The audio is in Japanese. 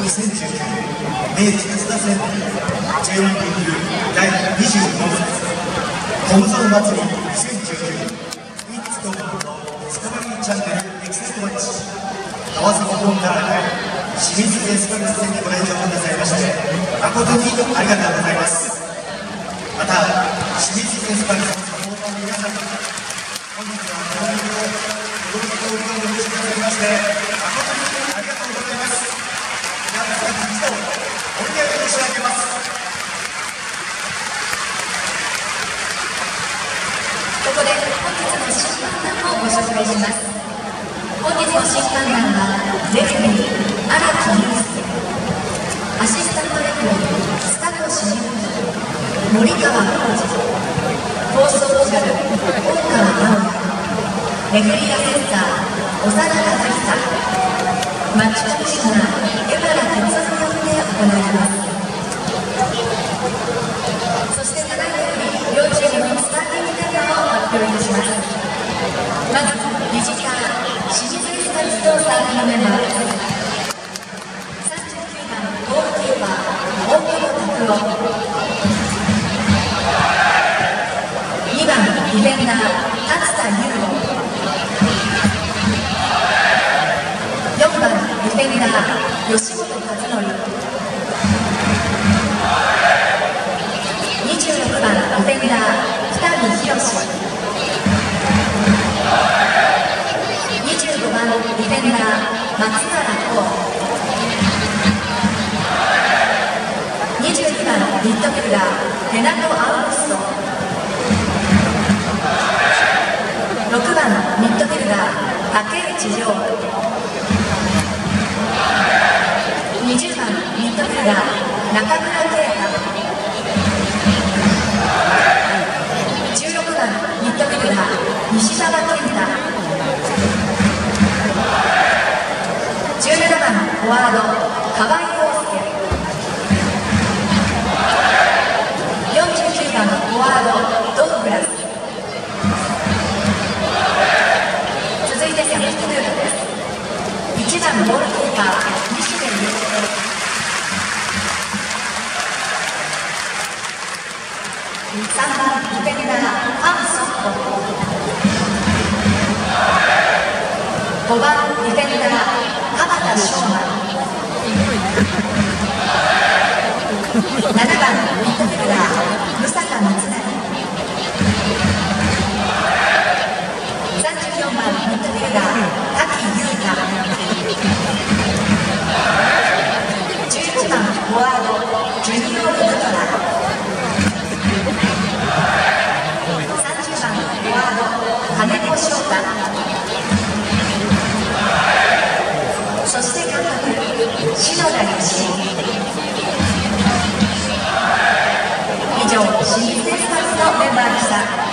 2019明治安田線 J1 リーグ第24節トムゾン祭り2019イッツトムのスカバリーチャンネルエキセストマッチ川崎フロンターレ清水エスパルス戦にご来場くださいまして誠にありがとうございます。また清水エスパルスのサポーターの皆さん、本日はご覧のご協力をお申しくださいまして誠にありがとうございます。皆さん一度お見上げ申し上げます。 ここで本日の審判団をご紹介します。本日の審判団はレフェリー荒木祐介、アシスタントレフェリー須田俊之、森川浩二、放送オフィシャル大川直也、レフェリーアセッサー長田和久、マッチコミッショナー江原哲夫によって行われます。そしてただいまより両チームのスターティングメンバーを発表いたします。まずビジター清水エスパルスのスターティングメンバーです。39番ゴールキーパー大久保拓郎、2番ディフェンダー達田優吾、4番ディフェンダー吉本和則、26番ディフェンダー北見博史、25番ディフェンダー松原光、22番ミッドフィルダーレナト・アウグスト、6番ミッドフィルダー竹内涼、20番ミッドフィルダー中村圭太、16番ミッドフィルダー西澤健太、17番フォワード河合陽介、49番フォワードドウグラス、続いてセーフティールールです。1番ゴールキーパー西部祐介、3番ディフェンダーファン・ソッコ、5番ディフェンダー浜田翔馬、7番ミッドフィルダー武坂光成、34番ミッドフィルダー滝優太、11番フォワードジュニオール・ヌトラ、30番フォワード金子翔太、そして監督篠田義恵。以上清水エスパルスのメンバーでした。